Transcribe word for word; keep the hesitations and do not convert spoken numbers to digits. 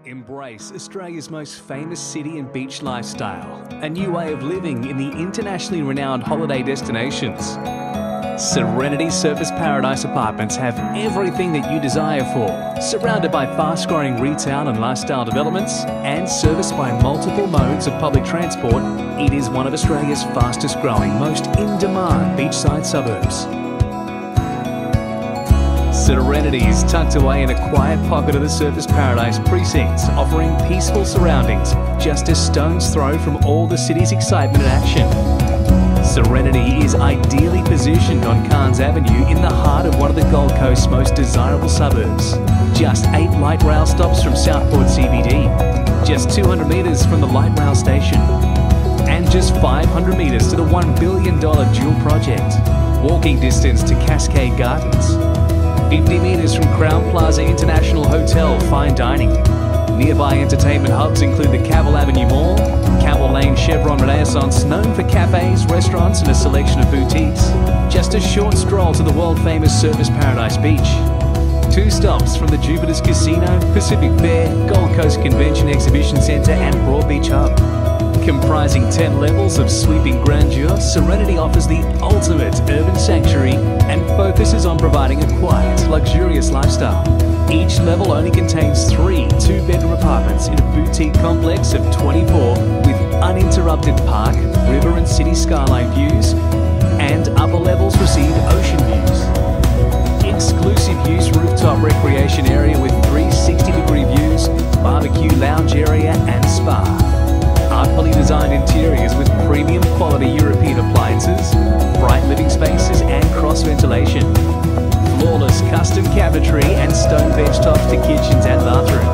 Embrace Australia's most famous city and beach lifestyle, a new way of living in the internationally renowned holiday destinations. Serenity Surfers Paradise Apartments have everything that you desire for, surrounded by fast-growing retail and lifestyle developments and serviced by multiple modes of public transport. It is one of Australia's fastest-growing, most in-demand beachside suburbs. Serenity is tucked away in a quiet pocket of the Surfers Paradise precincts, offering peaceful surroundings just a stone's throw from all the city's excitement and action. Serenity is ideally positioned on Carnes Avenue in the heart of one of the Gold Coast's most desirable suburbs. Just eight light rail stops from Southport C B D, just two hundred metres from the light rail station, and just five hundred metres to the one billion dollar dual project. Walking distance to Cascade Gardens. fifty metres from Crown Plaza International Hotel Fine Dining. Nearby entertainment hubs include the Cavill Avenue Mall, Cavill Lane Chevron Renaissance, known for cafes, restaurants and a selection of boutiques. Just a short stroll to the world-famous Surfers Paradise Beach. Two stops from the Jupiter's Casino, Pacific Fair, Gold Coast Convention Exhibition Centre and Broadbeach Hub. Comprising ten levels of sweeping grandeur, Serenity offers the ultimate urban sanctuary and focuses on providing a quiet, luxurious lifestyle. Each level only contains three two-bedroom apartments in a boutique complex of twenty-four with uninterrupted park, river and city skyline views, and upper levels receive ocean views. Exclusive use rooftop recreation area with three sixty degree views, barbecue lounge area and spa. Artfully designed interiors with premium quality European appliances, bright living spaces and cross ventilation. Flawless custom cabinetry and stone bench tops to kitchens and bathrooms.